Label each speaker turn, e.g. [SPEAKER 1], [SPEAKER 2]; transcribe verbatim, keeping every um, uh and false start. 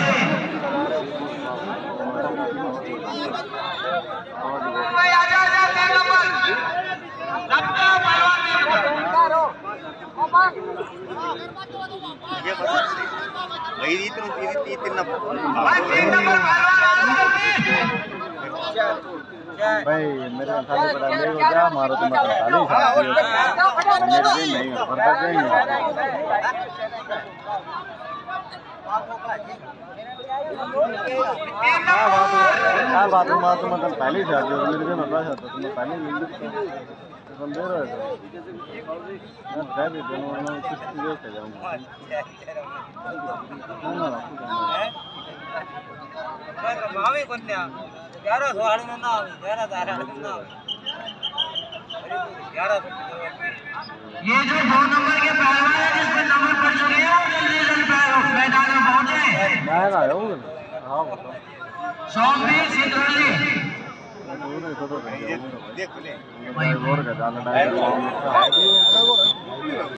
[SPEAKER 1] वही तो तीन तीन नंबर
[SPEAKER 2] भाई मेरे खाली पड़ा ले हो जा मारो तो मत खाली मेरे भी नहीं हो पर नहीं क्या बात है मार तो मतलब पहले ही शादी हो मेरे भी मतलब शादी तो मैं पहले मिल तो दे रहा है मैं कह भी दोनों ने कुछ चीजें से जाऊंगा ना ना
[SPEAKER 3] मैं भावी कन्या ग्यारह सौ आठ ना ग्यारह हजार ना ग्यारह सौ
[SPEAKER 4] ये जो दो नंबर के पहलवान है जिसमें नंबर पड़ चुके हैं वो जल्दी जल्दी मैदान में पहुंचे।
[SPEAKER 2] मैं ना आया हूँ हाँ बताओ
[SPEAKER 4] सौम्य सिद्धौली
[SPEAKER 2] देख ले और का जाना है